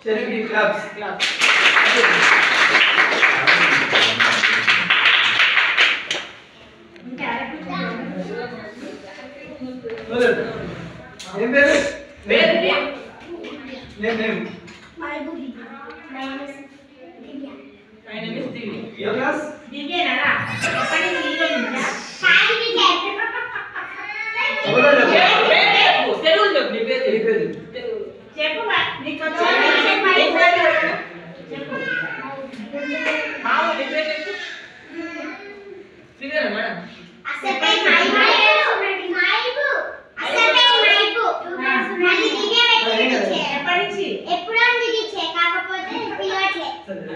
Telling claps. Name. My name is Divya. Your class? Divya nara. Appani hero ninja. Telugu చెప్పు నీకు చెప్పు మామ repair చెప్పు figure madam అసపై mic మళ్ళీ దిగే వ్యక్తి ఎప్పటించి ఎప్పుడో దిగిచే కాకపోతే పిలవట్లే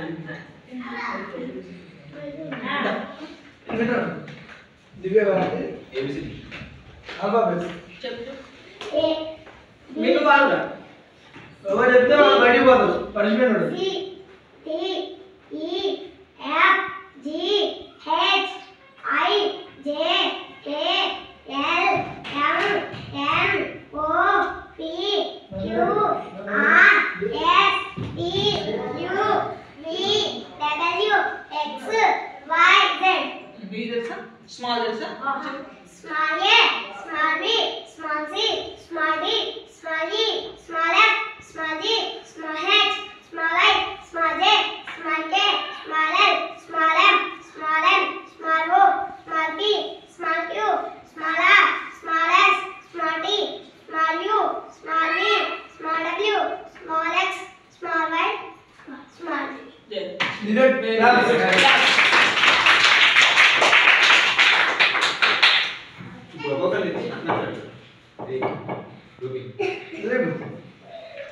దివ్య గారు ఏబిసిడి ఆల్ఫాబెట్స్ చెప్పు ఏ మీకు బాగా ఎవరు చెప్తే వాళ్ళు బయటికి పోతారు పనిష్మెంట్ ఉంటుంది C D E F G H I J K L M N O P Q R S T U V W X Y Z. B తెలుసా స్మాల్ తెలుసా small a small b small c small d small e small f small g small h small I small j small k small l small m small n small o small p small q small r small s small t small u small v small w small x small y small z.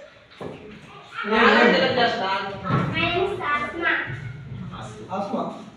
Asma.